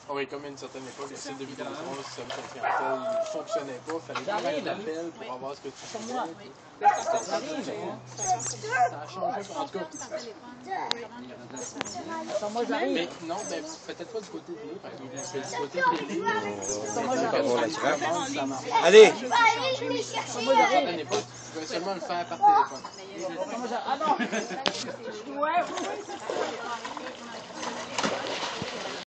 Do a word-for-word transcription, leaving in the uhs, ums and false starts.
Ah oui, comme à une certaine époque, le site de Vidéotron, le système confidentiel ne fonctionnait pas. Il fallait faire un appel pour avoir ce que tu faisais. Ça arrive. Ça a changé. En tout cas. Moi, j'arrive. Mais non, ben, peut-être pas du côté de nous, par exemple. Parce que du côté de télé, ça marche. Allez! Moi, à une certaine époque, tu pouvais seulement le faire par téléphone. Ah non! Ouais, oui, oui.